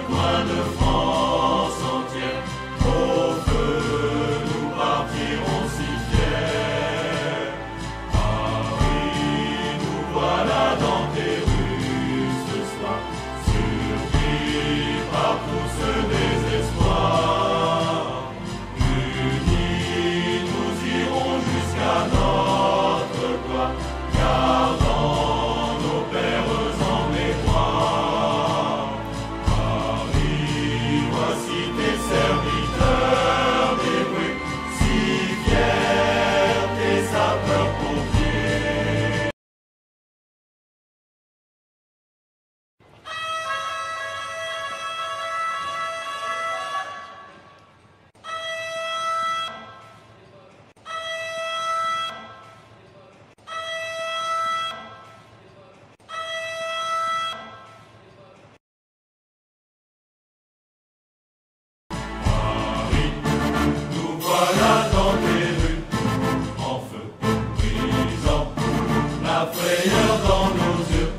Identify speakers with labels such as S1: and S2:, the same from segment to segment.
S1: coins de France entière, au feu nous partirons si fiers. Paris, nous voilà dans tes rues ce soir, surpris par tout ce désespoir. Unis, nous irons jusqu'à notre gloire, gardant nos pères en mémoire. Paris, voici tes serviteurs dévoués, si fiers tes sapeurs-pompiers. Nous voilà dans tes rues, en feu, brisant la frayeur dans nos yeux,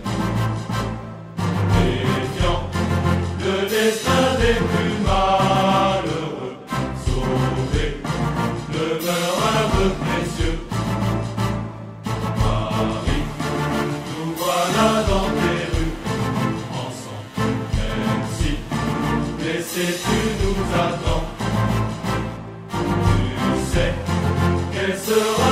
S1: défiant le destin des plus malheureux, sauver le meurtre un peu précieux. Paris, nous voilà dans tes rues, ensemble, même si blessé tu nous attends. Tu sais quelle sera